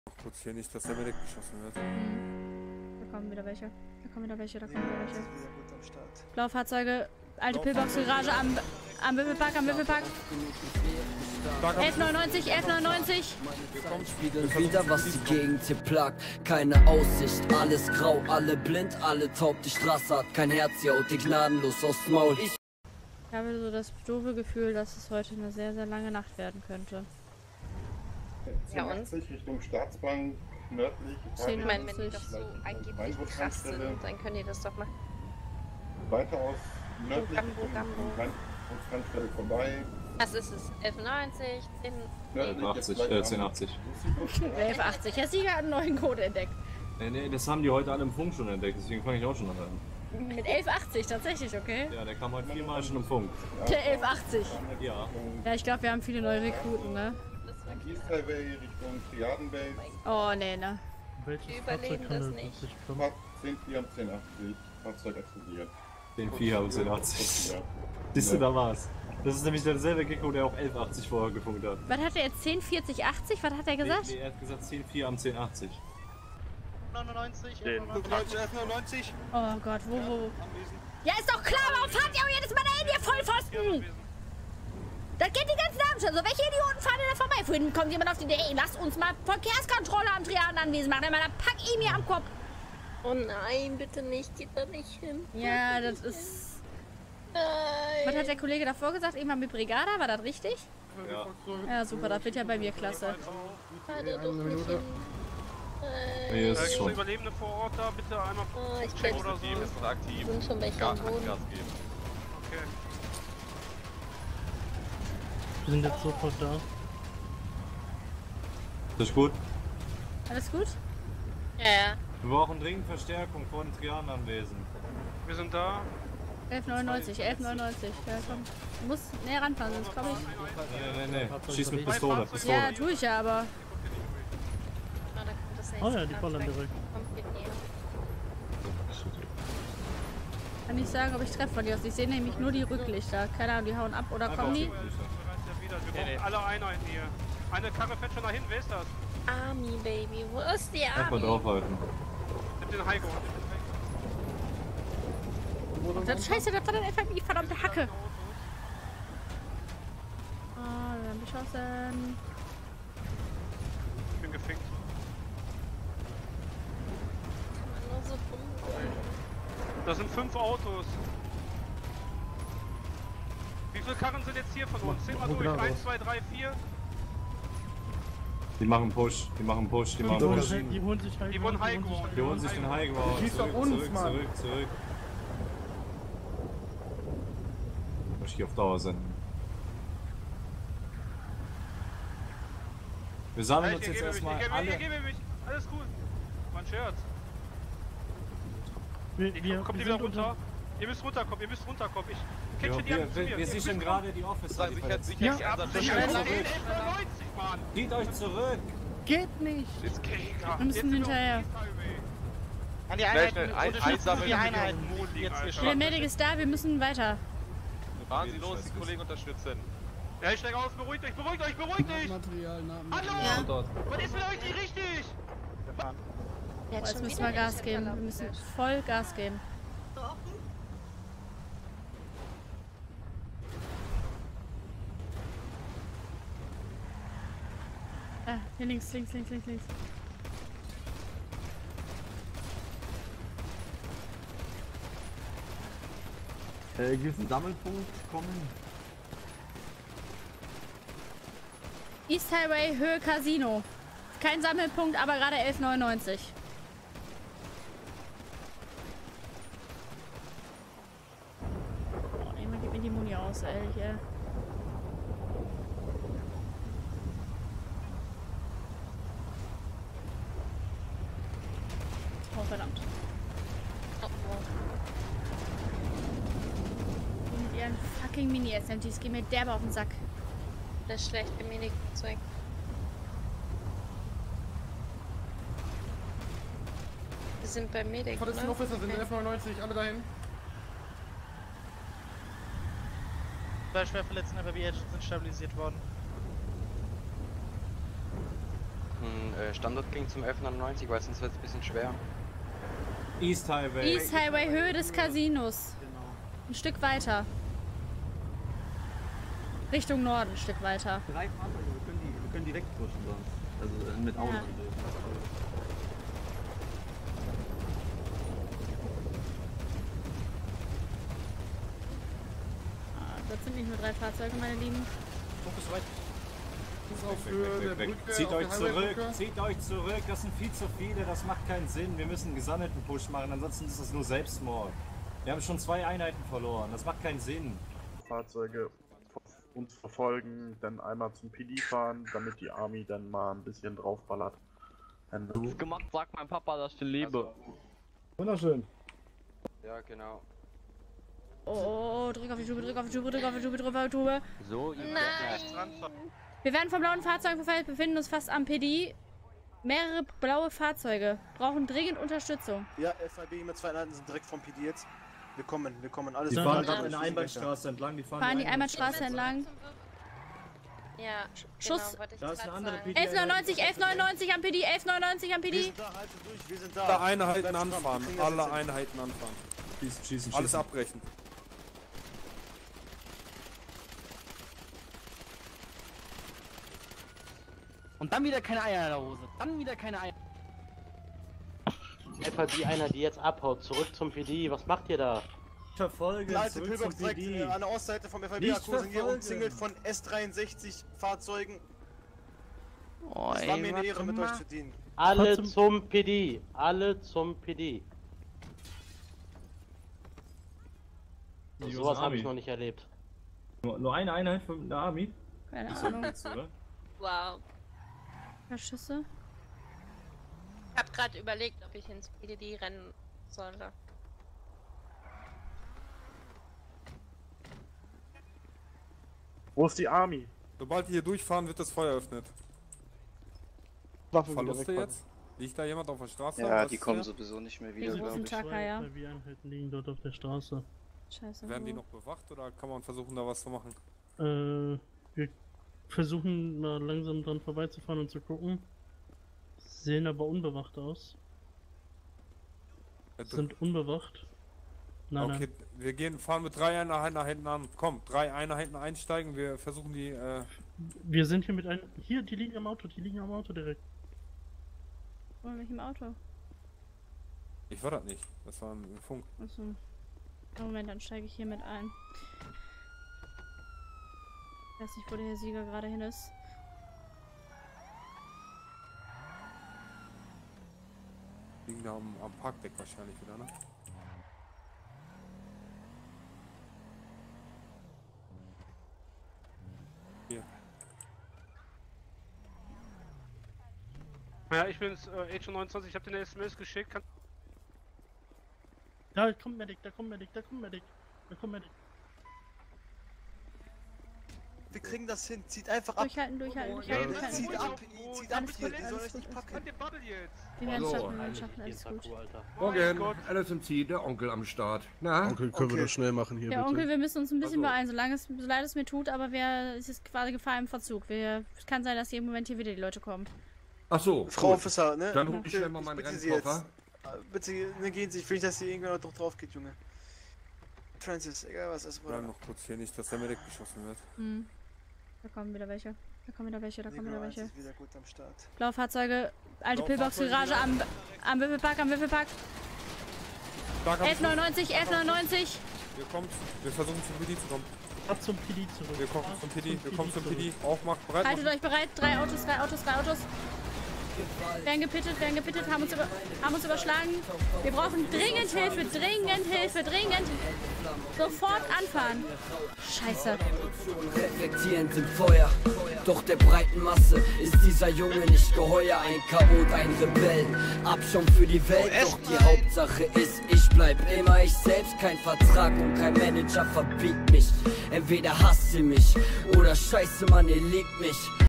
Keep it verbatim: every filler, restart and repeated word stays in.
Kurz hier nicht, dass der mir weggeschossen wird. Mhm. Da kommen wieder welche. Da kommen wieder welche, da kommen wieder welche. Blaufahrzeuge, alte Pillbox-Garage am, am Würfelpark, am Würfelpark. elf neunundneunzig, elf neunundneunzig. Spiegel wieder, was die Gegend hier plagt. Keine Aussicht, alles grau, alle blind, alle taub. Die Straße hat kein Herz, ja, und die gnadenlos aufs Maul. Ich Ich habe so das doofe Gefühl, dass es heute eine sehr, sehr lange Nacht werden könnte. Ja, und? Richtung Staatsbank, nördlich. Ich meine, wenn die doch so angeblich krass sind, dann können die das doch mal. Weiter aus nördlich Gambo, Gambo. Tankstelle vorbei. Was ist es? elf neunzig, zehn... Nördlich achtzig, äh, zehn achtzig. elf achtzig, Herr Sieger hat einen neuen Code entdeckt. Nee, nee, das haben die heute alle im Funk schon entdeckt, deswegen fange ich auch schon an. Mit elf achtzig, tatsächlich, okay? Ja, der kam heute viermal schon im Funk. Der elf achtzig. Ja. Ja, ich glaube, wir haben viele neue Rekruten, ne? East Highway Richtung Triadenbase. Oh, nee, ne? Die überleben das nicht. zehn vier am zehn achtzig. Fahrzeug explodiert. zehn vier am zehn achtzig. Siehst du, da war's. Das ist nämlich derselbe Gecko, der auch elf achtzig vorher gefunkt hat. Was hat er jetzt? zehn vierzig achtzig? Was hat er gesagt? Nee, nee, er hat gesagt zehn vier am zehn achtzig. neunundneunzig, elf neunundneunzig. Oh Gott, wo, wo? Ja, ist doch klar, warum fahrt ihr auch jedes Mal dahin, ihr Vollpfosten? Das geht die ganzen Abend schon so. Welche Idioten fahren denn da vorbei? Vorhin kommt jemand auf die Idee, ey, lasst uns mal Verkehrskontrolle am Triadenanwesen machen. Dann pack ich mir am Kopf. Oh nein, bitte nicht, geht da nicht hin. Ja, das ist... Nein. Was hat der Kollege davor gesagt? Irgendwann mit Brigada, war das richtig? Ja. Ja, super, das wird ja bei mir klasse. Fahr da doch nicht hin. Hier ist es schon. Überlebende vor Ort da, bitte einmal Oh, ich checken bin oder so. ist aktiv. sind schon welche Gas, am Boden. Gas geben. Okay. Wir sind jetzt sofort da. Das ist gut. Alles gut? Ja, ja. Wir brauchen dringend Verstärkung vor dem Triadenanwesen. Wir sind da. elf neunundneunzig, elf neunundneunzig. Ja, komm. Du musst näher ranfahren, sonst komme ich. Nee, nee, nee. Schieß mit Pistole. Pistole. Ja, tue ich ja, aber... Ah, da kommt das nächste Oh ja, die Fahrzeug. ballern direkt. Kommt mit mir. Kann nicht sagen, ob ich treffe von dir aus. Ich sehe nämlich nur die Rücklichter. Keine Ahnung, die hauen ab oder kommen die? Wir brauchen alle Einheiten hier. Eine Karre fährt schon dahin, wer ist das? Army, Baby, wo ist die Einfach Army? draufhalten. Nimm den Heiko. Das Scheiße, das war dann einfach die verdammte Hacke. Ah, wir haben beschossen. Ich bin gefickt. Nur so dumm. Das sind fünf Autos. Wie viele Karren sind jetzt hier von uns? Zähl mal durch. eins, zwei, drei, vier. Die machen Push, die machen Push, die machen Die holen Push. sich- Die holen sich Heiko. Die wurden Heiko. Die holen sich den Heiko aus. Schieß Zurück, auf uns, zurück, Mann. zurück, zurück. Muss ich hier auf Dauer senden. Wir sammeln uns Ich jetzt gebe mich, ich erstmal gebe mich, ich alle. gebe mich. Alles cool. Mein Scherz. Wir, Ich, wir, kommt wir ihr wieder sind runter? unter. Ihr müsst runterkommen, ihr müsst runterkommen. Ich Wir, catche die anderen zu wir, mir. wir Ihr sichern müsst gerade die Officer. Sicher, die sicher, verletzt. sicher, Ja. Einsatz. runter. Zieht euch zurück. elf neunundneunzig, Mann. Zieht euch zurück. Geht nicht! Jetzt Krieger. Wir müssen hinterher. An die Schnell, schnell, ein, einsammeln. die Einheiten jetzt hier Der Medic ist da, wir müssen weiter. Fahren Sie los, die Kollegen unterstützen. Ja, ich steig aus, beruhigt euch, beruhigt euch, beruhigt euch! Hallo! Was ist mit euch nicht richtig? Der hat Jetzt schon müssen wieder wir Gas den geben. Chat Wir müssen erlaubt. voll Gas geben. Ah, hier links, links, links, links, links. Äh, gibt es einen Sammelpunkt? Kommen. East Highway, Höhe Casino. Kein Sammelpunkt, aber gerade elf neunundneunzig. Oh, jemand gibt mir die Muni aus, ehrlich, ey. Oh, verdammt. Oh, oh. Die mit ihren fucking Mini-S M Gs gehen mir derbe auf den Sack. Das schlechte Medikzeug. Wir sind beim Medic, ne? Verletzten Officer sind elf neunundneunzig, alle dahin. Zwei Schwerverletzte, aber die Agents sind stabilisiert worden. Hm, welchen äh, Standort ging zum elf neunundneunzig, weil sonst wird es ein bisschen schwer. East Highway. East Highway, Höhe des Casinos. Genau. Ein Stück weiter. Richtung Norden, ein Stück weiter. Drei Fahrzeuge, wir können, die, wir können direkt pushen sonst. Also äh, mit Augen. Ja. Ah, das sind nicht nur drei Fahrzeuge, meine Lieben. Fokus weit. Weg, weg, weg, weg. Zieht euch zurück, zieht euch zurück, das sind viel zu viele, das macht keinen Sinn. Wir müssen einen gesammelten Push machen, ansonsten ist das nur Selbstmord. Wir haben schon zwei Einheiten verloren, das macht keinen Sinn. Fahrzeuge uns verfolgen, dann einmal zum P D fahren, damit die Army dann mal ein bisschen draufballert. Das gemacht, sagt mein Papa, dass ich den liebe. Also. Wunderschön. Ja, genau. Oh, oh, oh, drück auf die Tube, drück auf die Tube, drück auf die Tube, drück auf die Tube. So, Nein! Wir werden vom blauen Fahrzeug verfolgt, befinden uns fast am P D. Mehrere blaue Fahrzeuge brauchen dringend Unterstützung. Ja, F I B mit zwei Einheiten sind direkt vom P D jetzt. Wir kommen, wir kommen alles. Die fahren gerade eine Einbahnstraße entlang, die fahren, fahren die Einbahnstraße entlang. Ja, Schuss. Genau, da ist eine andere P D. elf neunundneunzig, elf neunundneunzig am P D, elf neunundneunzig am P D. Wir sind da, haltet durch, wir sind da. Alle Einheiten anfahren, alle Einheiten anfahren. Schießen, schießen, Alles schießen. abbrechen. Und dann wieder keine Eier in der Hose. Dann wieder keine Eier. Etwa die einer, die jetzt abhaut, zurück zum P D. Was macht ihr da? Verfolgen, Leute, zurück Pillbox zum P direkt D. äh, an der Ostseite vom F I B-Akku sind hier umzingelt von S dreiundsechzig Fahrzeugen. Oh, Es war mir eine Ehre, mit euch zu dienen. Alle zum, zum P D. Alle zum P D. So, sowas habe ich noch nicht erlebt. Nur, nur eine Einheit von der Army? Keine Ist Ahnung. Nichts, oder? Wow. Schüsse. Ich hab gerade überlegt, ob ich ins P D D rennen sollte. Wo ist die Army? Sobald die hier durchfahren, wird das Feuer eröffnet. Waffen Verluste jetzt? Liegt da jemand auf der Straße? Ja, Was die ist kommen hier? sowieso nicht mehr Die wieder, sind glaube im ich. Chaka, ja. Die Einheiten liegen dort auf der Straße. Scheiße. Werden die noch bewacht oder kann man versuchen, da was zu machen? Äh, wir versuchen mal langsam dran vorbeizufahren und zu gucken. Sehen aber unbewacht aus. Ja, Sind unbewacht. Nein, okay, nein. wir gehen, fahren mit drei Einheiten an. Komm, drei Einheiten einsteigen, wir versuchen die, äh... Wir sind hier mit einem... Hier, die liegen am Auto, die liegen am Auto direkt. Wo bin ich im Auto? Ich war das nicht, das war ein Funk. Achso. Moment, dann steige ich hier mit ein. Ich weiß nicht, wo der Herr Sieger gerade hin ist. Liegen da am, am Parkdeck wahrscheinlich wieder, ne? Hier. Ja, ich bin's, äh, H neunundzwanzig, ich hab dir eine S M S geschickt. Kann Da kommt Medic, da kommt Medic, da kommt Medic, da kommt Medic. Wir kriegen das hin, zieht einfach ab. Durchhalten, durchhalten, Oh, durchhalten, ja, durchhalten. zieht ab, zieht ab Alles hier, gut, ihr sollt alles euch nicht gut, packen. An den Bubble jetzt! Wir werden es So. schaffen, wir werden es schaffen, alles gut. Morgen, alles im Ziel, der Onkel am Start. Na? Onkel, können Okay. wir das schnell machen hier, Der bitte? Onkel, wir müssen uns ein bisschen Also. beeilen, solange es, so leid es mir tut, aber wir, es ist quasi Gefahr im Verzug. Wir, es kann sein, dass jeden Moment hier wieder die Leute kommen. Ach so. Frau gut. Officer, ne? Dann hol ich Bitte, schnell mal meinen bitte Sie Rennkoffer. jetzt. Äh, Bitte, ne, gehen Sie, ich will nicht, dass hier irgendwer noch drauf geht, Junge. Francis, egal was ist, Bleib Bruder. noch kurz hier, nicht, dass der Medic geschossen wird. Hm. Da kommen wieder welche. Da kommen wieder welche, da kommen wieder Negro eins welche. ist wieder gut am Start. Blaue Fahrzeuge, alte Blaue Pillbox-Garage am, am Würfelpark, am Würfelpark. Stark am elf neunundneunzig, elf neunundneunzig. Wir kommen, wir versuchen zum P D zu kommen. Ab zum P D zurück. Wir kommen zum P D, wir kommen zum P D. zurück. Aufmacht, bereit Haltet machen. euch bereit, drei Autos, drei Autos, drei Autos. Werden gepittet, werden gepittet, haben uns, über, haben uns überschlagen. Wir brauchen dringend Hilfe, dringend Hilfe, dringend. Sofort anfahren. Scheiße. Reflektierend im Feuer, doch der breiten Masse ist dieser Junge nicht geheuer. Ein Chaot, ein Rebell, Abschaum für die Welt. Doch die Hauptsache ist, ich bleib immer ich selbst. Kein Vertrag und kein Manager verbiegt mich. Entweder hasst ihr mich oder scheiße, Mann, ihr liebt mich.